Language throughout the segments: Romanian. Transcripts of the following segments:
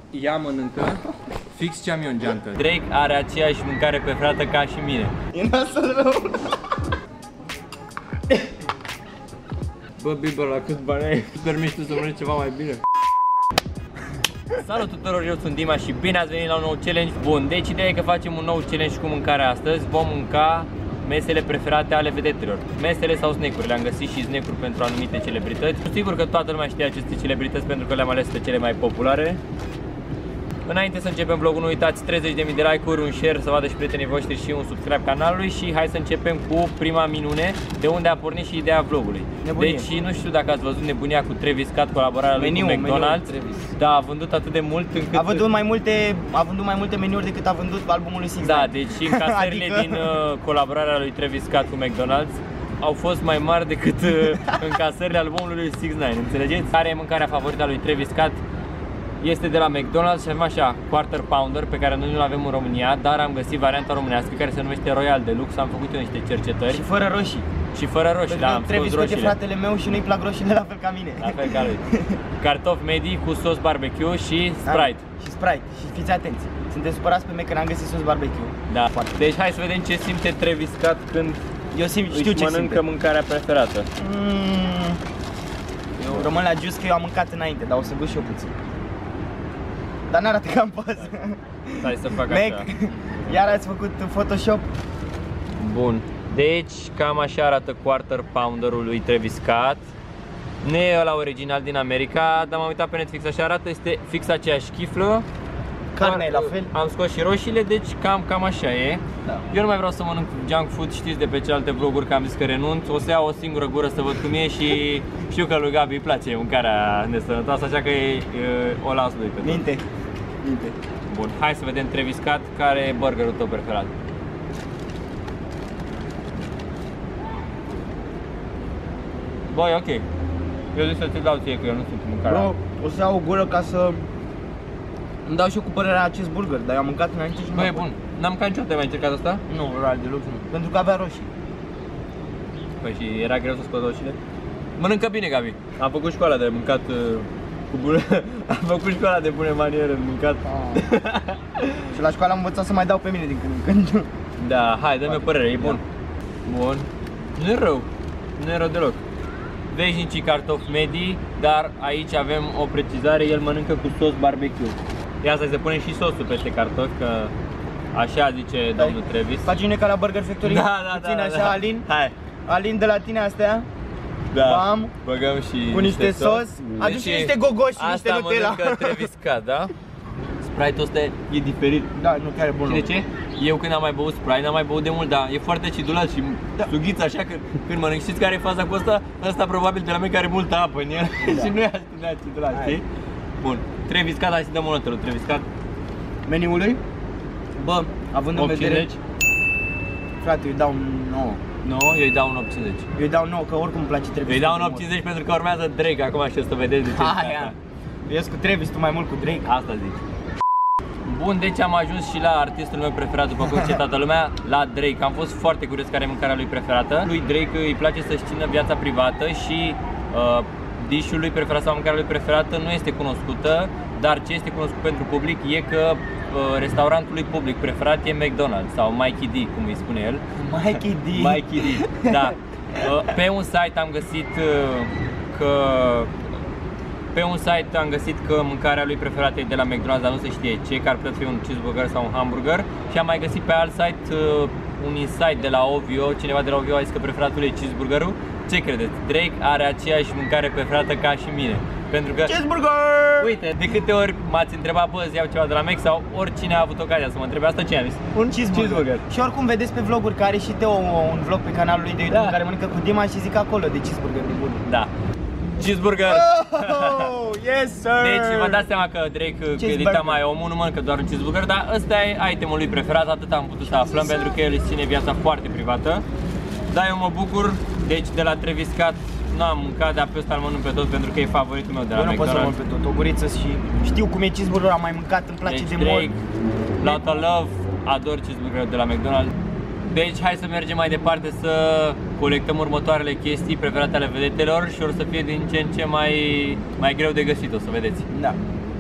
ea mănâncă fix ce am eu în geantă. Drake are aceeași mâncare preferată ca și mine. E nasol rău. Bă, Bieber, la câți bani ai? Îți permiți tu să mănânci ceva mai bine? Salut tuturor, eu sunt Dima și bine ați venit la un nou challenge. Bun, deci ideea e că facem un nou challenge cu mâncarea astăzi. Vom mânca mesele preferate ale vedetelor. Mesele sau snack-urile, am găsit și snack-uri pentru anumite celebrități. Sigur că toată lumea știe aceste celebrități pentru că le-am ales pe cele mai populare. Înainte să începem vlogul, nu uitați 30.000 de like-uri, un share să vadă și prietenii voștri și un subscribe canalului. Și hai să începem cu prima minune, de unde a pornit și ideea vlogului. Nebunie. Deci nu știu dacă ați văzut nebunia cu Travis Scott, colaborarea lui cu McDonald's. Da, a vândut atât de mult încât... A vândut mai multe meniuri decât a vândut albumul lui 6 ix 9 Da, deci încasările din colaborarea lui Travis Scott cu McDonald's au fost mai mari decât încasările albumului lui 6 ix 9 înțelegeți? Care e mâncarea favorită a lui Travis Scott? Este de la McDonald's și avem așa Quarter Pounder pe care noi nu-l avem în România, dar am găsit varianta românească care se numește Royal Deluxe. Am făcut eu niște cercetări. Și fără roșii. Și fără roșii, da, am scos roșiile. Fratele meu și nu-i plac roșiile la fel ca mine. La fel ca lui. Cartofi medii cu sos barbecue și Sprite. Și Sprite. Și fiți atenți. Suntem supărați pe mine că n-am găsit sos barbecue. Da. Deci hai să vedem ce simte Travis Scott când știu ce mănâncă mâncarea preferată. Eu rămân la just că eu am mâncat înainte, dar o să gust și eu puțin. Dar n-arată ca în poză. Hai să fac așa. Iar ați făcut Photoshop? Bun. Deci cam așa arată Quarter Pounderul lui Travis Scott. Nu e ăla original din America, dar m-am uitat pe Netflix, așa arată, este fix aceeași chiflă. Carnea e la fel. Am scos și roșiile, deci cam așa e. Da. Eu nu mai vreau să mănânc junk food, știți de pe celelalte vloguri că am zis că renunț. O să iau o singură gură să văd cum e și știu că lui Gabi îi place mâncarea nesănătoasă, așa că o las lui pe tot. Minte. Bun, hai să vedem Travis Scott, care e burgerul tău preferat. Băi, ok. Eu zic să ți dau ție, că eu nu simt mâncarea. Bro, o să iau o gură ca să îmi dau și eu cu părerea acest burger, dar eu am mâncat înainte și nu. Băi, e bun. N-am mâncat niciodată, mai încercat asta? Nu, Royal Deluxe nu. Pentru că avea roșii. Păi și era greu să scot roșiile? Mănâncă bine, Gabi. Am făcut școala de mâncat cu bune. Am făcut școala de bune maniere de mâncat. Și la școală am învățat să mai dau pe mine din când în când. Da, hai, dă-mi o părere, e bun. Bun. Nu e rău. Nu e rău deloc. Veșnicii cartofi medii, dar aici avem o precizare, el mănâncă cu sos barbecue. Ia să se pune și sosul peste cartofi, că așa zice domnul Travis. Facem ca la Burger Factory? Da, puțin așa, da. Alin? Hai. Alin, de la tine astea? Da. Bam. Băgăm și cu niște sos. Aduci și niște gogoși și niște Nutella. Asta mănâncă Travis Scott, da? Sprite-ul ăsta e diferit. Da, nu, chiar e bun. Și de ce? Eu când am mai băut Sprite, n-am mai băut de mult, dar e foarte acidulat și sughiță așa că când mănânc. Știți care e faza cu ăsta? Ăsta probabil de la mine care are multă apă în el și nu e atât de acidulat, știi? Bun, Travis Scott, hai să dăm o notă lui Travis Scott. Meniului? Bă, având în vedere... Frate, eu îi dau un 9. 9? Eu îi dau un 8,50. Eu îi dau 9, că oricum îmi place Travis. Eu îi dau un 8,50 pentru că urmează Drake acum și o să vedeți de ce. Ies cu Travis, tu mai mult cu Drake. Asta zic. Bun, deci am ajuns și la artistul meu preferat, după cum zice toată lumea, la Drake. Am fost foarte curios care e mâncarea lui preferată. Lui Drake îi place să-și țină viața privată și dish-ul lui preferat sau mâncarea lui preferată nu este cunoscută, dar ce este cunoscut pentru public e că restaurantul lui public preferat e McDonald's sau Mikey D, cum îi spune el. Mikey D. Mikey D, da. Pe un site am găsit că mâncarea lui preferată e de la McDonald's, dar nu se știe ce, că ar putea fi un cheeseburger sau un hamburger. Și am mai găsit pe alt site un insight de la OVO, cineva de la OVO a zis că preferatul e cheeseburgerul. Ce credeți? Drake are aceeași mâncare preferată ca și mine. Pentru că, cheeseburger! Uite, de câte ori m-ați întrebat, bă, îți iau ceva de la Mac sau oricine a avut ocazia să mă întrebe asta, ce am zis? Un cheeseburger. Și oricum vedeți pe vloguri că are și Teo un vlog pe canalul lui de YouTube în care mănâncă cu Dima și zic acolo de cheeseburger de bun. Da. Cheeseburger! Oh, yes, sir! Deci vă dați seama că Drake edita mai omul, nu mănâncă doar un cheeseburger, dar ăsta e itemul lui preferat, atât am putut să aflăm, pentru că el își ține viața foarte privată. Da, eu mă bucur, deci de la Travis Scott nu am mâncat, dar pe ăsta îl mănânc pe tot pentru că e favoritul meu de la McDonald's. Eu nu pot să mănânc pe tot, o guriță și știu cum e cheeseburger, am mai mâncat, îmi place deci, de mult. Lot of love, ador cheeseburger de la McDonald's. Deci hai să mergem mai departe să colectăm următoarele chestii preferate ale vedetelor și or să fie din ce în ce mai greu de găsit, o să vedeți. Da.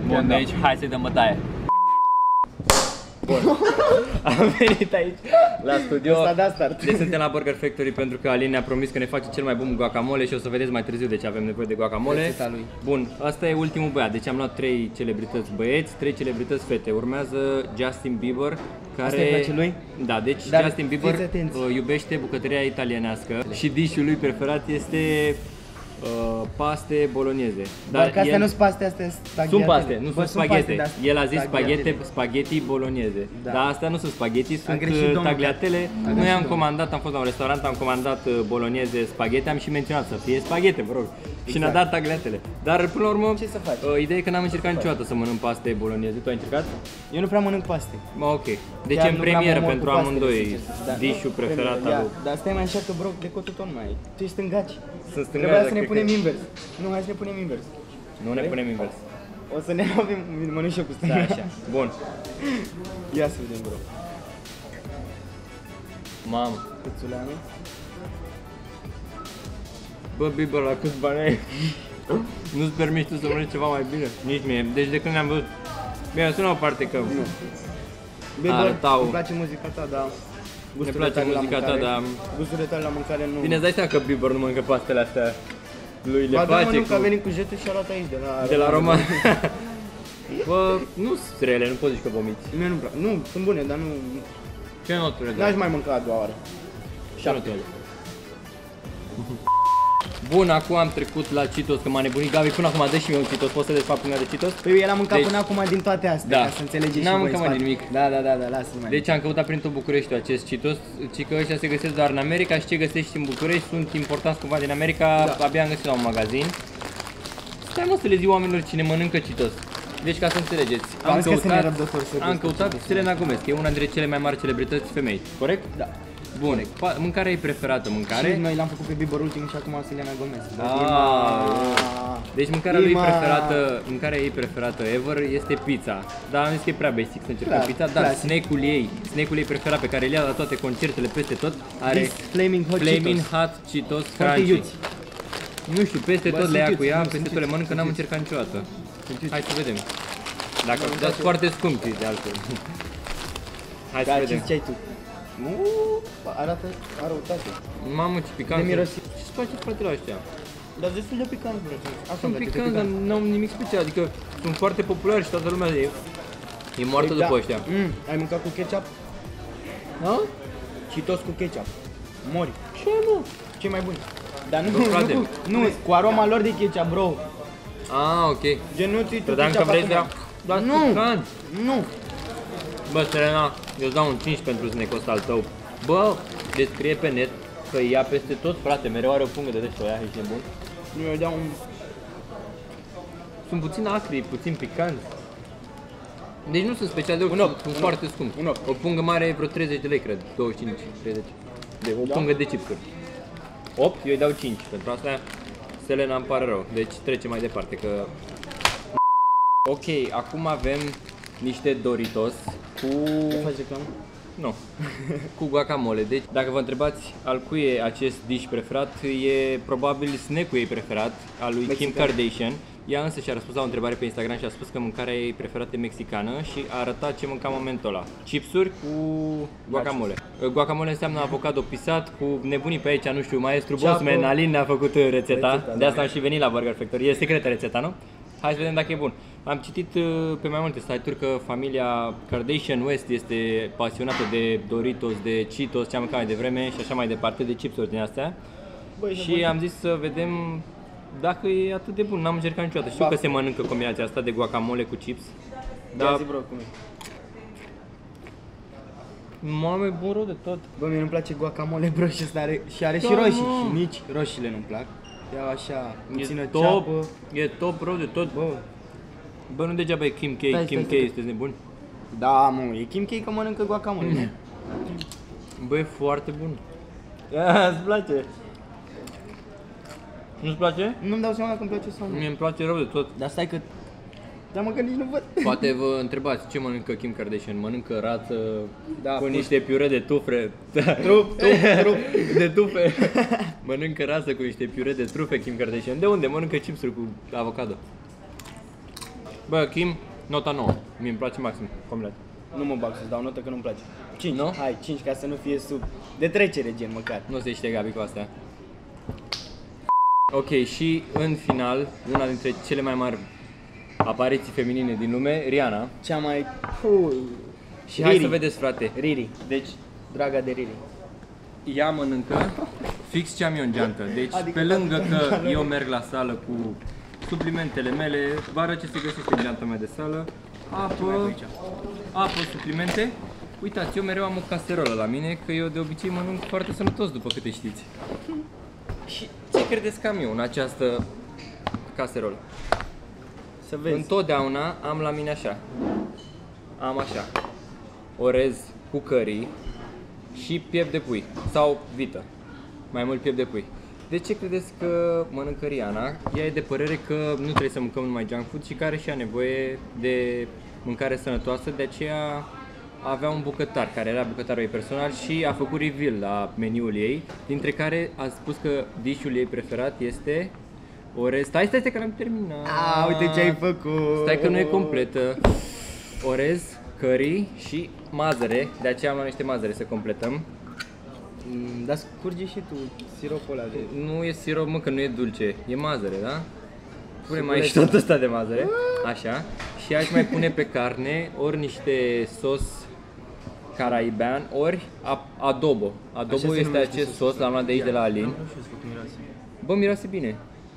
Bun, deci hai să-i dăm bătaie. Bun. Am venit aici la studio. Deci suntem la Burger Factory pentru că Alin ne-a promis că ne face cel mai bun guacamole și o să vedeți mai târziu de ce avem nevoie de guacamole. Bun, asta e ultimul băiat. Deci am luat 3 celebrități băieți, 3 celebrități fete. Urmează Justin Bieber, care... Asta îi place lui? Da, deci Justin Bieber iubește bucătăria italienească și dish-ul lui preferat este paste bolognese. Dar că astea nu sunt paste, astea sunt spaghetti. Sunt paste, nu sunt spaghete. El a zis spaghetti bolognese. Dar astea nu sunt spaghetti, sunt tagliatelle. Noi am comandat, am fost la un restaurant, am comandat bolognese spaghetti, am și menționat să fie spaghete, vă rog. Și ne-a dat tagliatelle. Dar până la urmă, ce să faci? Ideea e că n-am încercat niciodată să mănânc paste bolognese. Tu ai încercat? Eu nu prea mănânc paste. Ok. Deci e în premieră pentru amândoi dish-ul preferat al lui. Dar stai mai așa că bro, de cotul tot nu mai ai. Tu ești stângaci. Sunt stângaci. Trebuia să ne punem invers. Nu, hai să ne punem invers. Nu ne punem invers. O să ne avem, mănânc și eu cu stânga. Da, așa. Bun. Ia să vedem, bro. Mamă. Câțule ame? Bă, Bieber, la câți bani ai? Nu-ți permiți tu să mănânci ceva mai bine? Nici mie. Deci de când ne-am văzut... Bine, sună o parte că... Nu. Bieber, îmi place muzica ta, dar... Ne place muzica ta, dar... Gusturile tale la mâncare nu... Bine, îți dai seama că Bieber nu mănâncă pastele astea. Lui le face cu... Ba da, mă, nu, că a venit cu jetul și a luat aici, de la Roman. Bă, nu sunt rele, nu poți zici că vomiți. Mie nu-mi place. Nu, sunt bune, dar nu... Ce noturi le dai? N-aș mai mânca a doua oară. Ce noturi le dai? Bun, acum am trecut la Cheetos, că m-a nebunit Gabi. Până acum dă și mie un Cheetos, poți să desfac până de Cheetos? Păi el a mâncat până acum din toate astea, ca să înțelegeți și voi. N-am mâncat mai nimic. Da, lasă-l mai. Deci am căutat prin tot Bucureștiul acest Cheetos, ci că ăștia se găsesc doar în America și ce găsești în București sunt importați cumva din America, abia am găsit la un magazin. Stai mă să le zic oamenilor cine mănâncă Cheetos. Deci ca să înțelegeți, am căutat Selena Gomez, că e una dintre cele mai mari celebrități femei, corect? Da. Bun, mâncarea e preferată, mâncare? Și noi l-am făcut pe Bieber ultimul și acum Selena Gomez. Deci mâncarea ei preferată ever este pizza. Dar am zis că e prea basic să încercăm pizza, dar snack-ul ei preferat pe care îl ia la toate concertele peste tot are Flaming Hot Cheetos Crunchy. Nu știu, peste tot le ia cu ea, peste tot le mănânc, n-am încercat niciodată. Hai să vedem. Dacă dați foarte scumpi de altfel. Hai să vedem. Ce ai tu? Nu, arată răutate. Mamă, ce picant. Ce-ți place spatele ăștia? Dar destul de picant, bro. Sunt picanți, dar n-au nimic special, adică sunt foarte populari și toată lumea e moartă după ăștia. Ai mâncat cu ketchup? Da? Cheetos cu ketchup. Mori. Ce nu? Ce mai bun? Dar nu, cu aroma lor de ketchup, bro. Ah, ok. Gen nu ți-i tu credeam că vrei să... Dar nu. Bă, Selena, eu îți dau un 5 pentru snack-ul ăsta al tău. Bă, descrie pe net că ia peste tot, frate, mereu are o pungă de dești, aia, ești nebun? Nu, eu dau un... Sunt puțin acri, puțin picanți. Deci nu sunt special de sunt foarte scumpi. O pungă mare e vreo 30 de lei, cred, 25, 30. O pungă de chipsuri. 8, eu îi dau 5, pentru asta Selena îmi pare rău, deci trecem mai departe, că... Ok, acum avem niște Doritos cu... Faci reclamă? Nu. Cu guacamole. Deci, dacă vă întrebați al cui e acest dish preferat, e probabil snack-ul ei preferat, al lui Kim Kardashian. Ea însă și-a răspuns la o întrebare pe Instagram și a spus că mâncarea ei preferată e mexicană și a arătat ce mânca în momentul ăla. Chipsuri cu guacamole. Guacamole înseamnă avocado pisat cu nebunii pe aici, nu știu, maestru Bosman, Alin ne-a făcut rețeta. De asta am și venit la Burger Factory. E secretă rețeta, nu? Hai să vedem dacă e bun. Am citit pe mai multe site-uri că familia Kardashian West este pasionată de Doritos, de Cheetos, ce am mâncat mai devreme și așa mai departe, de chipsuri din astea. Și am zis să vedem dacă e atât de bun. N-am încercat niciodată. Știu că se mănâncă combinația asta de guacamole cu chips. Dar zi, bro, cum e? Mame, bun rău de tot. Bă, mie nu-mi place guacamole, bro, și are și roșii și nici roșiile nu-mi plac. Iau așa, puțină ceapă. E top rău de tot. Bă, nu degeaba e Kim K. Kim K, sunteți nebuni? Da, mă, e Kim K că mănâncă guacamole. Bă, e foarte bun. Îți place? Nu-ți place? Nu-mi dau seama dacă îmi place sau nu. Mie îmi place rău de tot. Dar stai că... Dar mă, că nici nu văd. Poate vă întrebați ce mănâncă Kim Kardashian. Mănâncă rață cu niște piure de trufe. Trup de tufe. Mănâncă rață cu niște piure de trufe Kim Kardashian. De unde? Mănâncă chipsuri cu avocado. Bă, Kim, nota 9. Mie îmi place maxim, complet. Nu mă bag să-ți dau notă că nu-mi place. 5, Nu? hai, 5 ca să nu fie sub de trecere gen măcar. Nu se știe Gabi cu astea. Ok, și în final, una dintre cele mai mari apariții feminine din lume, Rihanna. Cea mai... Și hai să vedeți, frate. Riri. Deci, Draga de Riri. ea mănâncă fix ce am eu în geantă. Deci, Adică pe lângă că eu merg la sală cu suplimentele mele, vă arăt ce se găsește în geanta mea de sală. Apă, suplimente. Uitați, eu mereu am o caserolă la mine, că eu de obicei mănânc foarte sănătos, după câte știți. Și ce credeți că am eu în această caserolă? Să vezi. Întotdeauna am la mine așa. Am așa. Orez cu curry și piept de pui. Sau vită. Mai mult piept de pui. De ce credeți că mănâncă Rihanna? Ea e de părere că nu trebuie să mâncăm numai junk food și că are și ea nevoie de mâncare sănătoasă. De aceea avea un bucătar care era bucătarul ei personal și a făcut reveal la meniul ei, dintre care a spus că dish-ul ei preferat este orez. Stai că n-am terminat. Uite ce ai făcut. Stai că nu e completă. Orez, curry și mazăre. De aceea am luat niște mazăre să completăm. Dar scurge și tu siropul ăla de... Nu e sirop, mă, că nu e dulce. E mazăre, da? Punem aici tot ăsta de mazăre. Așa. Și aș mai pune pe carne ori niște sos caraibean, ori adobo. Adobo este acest sos, l-am luat de aici de la Alin. Bă, miroase bine.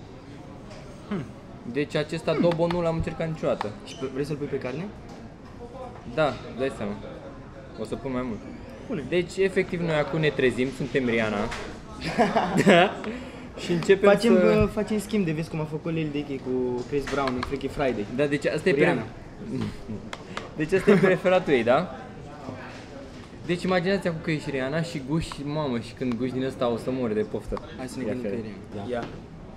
Deci acest adobo nu l-am încercat niciodată. Și vrei să-l pui pe carne? Da, dai seama. O să pun mai mult. Pune. Deci, efectiv, noi acum ne trezim, suntem Rihanna. Da? Și începem Facem schimb de vezi cum a făcut Lil Dicky cu Chris Brown în Freaky Friday. Da, deci asta Rihanna. Deci asta e preferatul ei, da? Deci imaginați acum că ești Rihanna și guși, mamă, și când guși din ăsta o să mori de poftă. Hai să ne gândim că e Rihanna. Ia.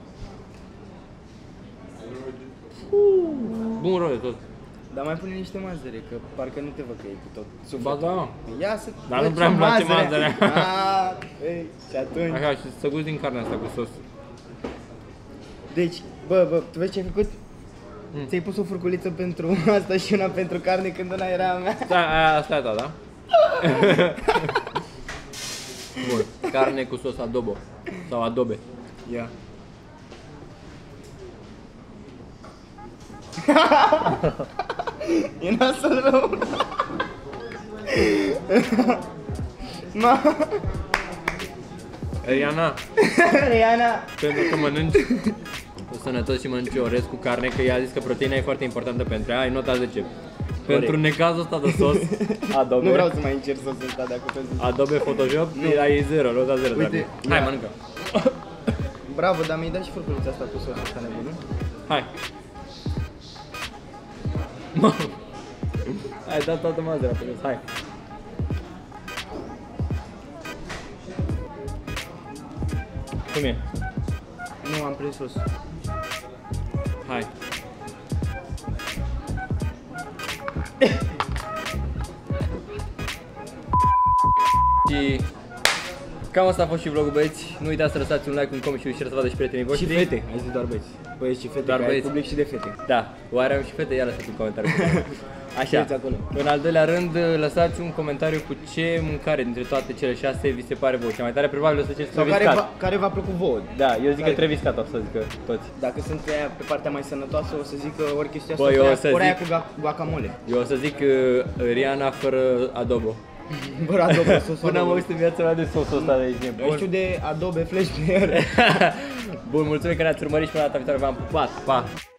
Bun rol de tot. Dar mai pune niște mazăre, că parcă nu te văd că e cu tot Ba sufletul. da, mă. Ia să... Dar nu prea-mi place mazărea. Și atunci... Așa, și să gusti din carnea asta cu sos. Deci, bă, tu vezi ce ai făcut? Ți-ai pus o furculiță pentru asta și una pentru carne când una era a mea. Da, asta e a ta, da? Bun, carne cu sos adobo. Sau adobe. Ia. E nasul rău. Rihanna, Rihanna. pentru că mănânci sănătos și mănânci orez cu carne, că ea a zis că proteina e foarte importantă pentru ea, ai nota 10. Pentru necazul ăsta de sos, adobe. Nu vreau să mai încerc sosul ăsta de acum. Adobe Photoshop, ai 0, nota 0. Uite, hai, mănâncă. Bravo, dar mi-ai dat și furculița asta cu sosul ăsta nebun. Hai. Ai dat toată mazărea pe jos, hai. Cum e? Nu, am prins sos. Hai. Și cam asta a fost și vlogul, băieți. Nu uitați să lăsați un like, un comment și un share să vadă și prietenii voștri. Și fete, ai zis doar băieți. Băieți și fete, Doar că ai băieți. public și de fete. Da, oare am și fete? Ia lăsați un comentariu. Așa, Scrieți acolo. în al doilea rând, lăsați un comentariu cu ce mâncare dintre toate cele 6 vi se pare voi cea mai tare. Probabil o să ziceți Sau Travis Scott. care v-a plăcut vouă. Da, eu zic Care- că Travis Scott o să zică toți. Dacă sunt aia pe partea mai sănătoasă, o să zic că ori chestia Bă, eu o să ori aia zic- cu guacamole. Eu o să zic Rihanna fără adobo. Bă, adobe, sosul Până am adobe. auzit în viața mea de sosul ăsta de aici. Eu știu de adobe flash player. Bun, mulțumim că ne-ați urmărit și până data viitoare v-am pupat. Pa!